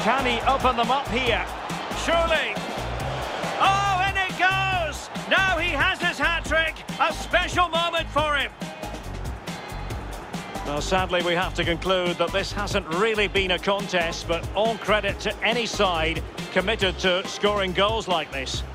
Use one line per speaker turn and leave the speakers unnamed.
Can he open them up here? Surely. Oh, and it goes! Now he has his hat-trick. A special moment for him. Well, sadly, we have to conclude that this hasn't really been a contest, but all credit to any side committed to scoring goals like this.